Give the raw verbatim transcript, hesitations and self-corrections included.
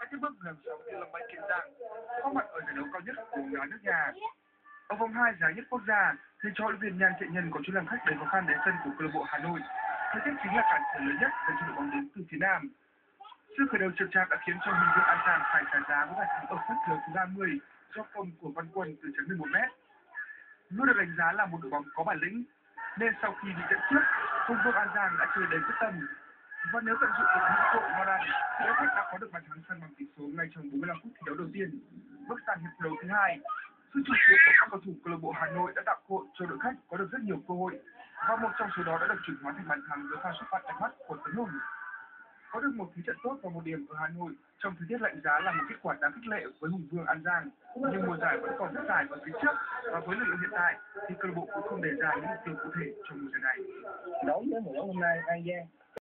tiếp bước gần sáu từ lâm bay Kiên Giang, có mặt ở giải đấu cao nhất của bóng đá nước nhà. Ở vòng hai giải nhất quốc gia, thầy trò huấn luyện viên Nhan Thiện Nhân có chuyến làm khách đầy khó khăn đến sân của câu lạc bộ Hà Nội. Thời tiết chính là cản trở lớn nhất dành cho đội bóng đến từ phía Nam. Sự khởi đầu chậm chạp đã khiến cho Hùng Vương An Giang phải trả giá với bàn thắng ở phút thứ ba mươi do công của Văn Quân từ chấm mười một mét. Luôn được đánh giá là một đội bóng có bản lĩnh, nên sau khi bị dẫn trước, Hùng Vương An Giang đã chơi đầy quyết tâm. Và nếu tận dụng được những cơ hội Morgan, thì đội khách đã có được bàn thắng sân bằng tỷ số ngay trong bốn mươi lăm phút thi đấu đầu tiên. Bước sang hiệp thi đấu thứ hai, sự chủ yếu của các cầu thủ câu lạc bộ Hà Nội đã tạo cơ hội cho đội khách có được rất nhiều cơ hội, và một trong số đó đã được chuyển hóa thành bàn thắng với pha sút phạt đẹp mắt của Tuấn Hùng. Có được một thế trận tốt và một điểm ở Hà Nội trong thời tiết lạnh giá là một kết quả đáng khích lệ với Hùng Vương An Giang, nhưng mùa giải vẫn còn rất dài ở phía trước, và với lực lượng hiện tại thì câu lạc bộ cũng không đề ra những mục tiêu cụ thể trong mùa giải này. Đối với mùa bóng hôm nay, An Giang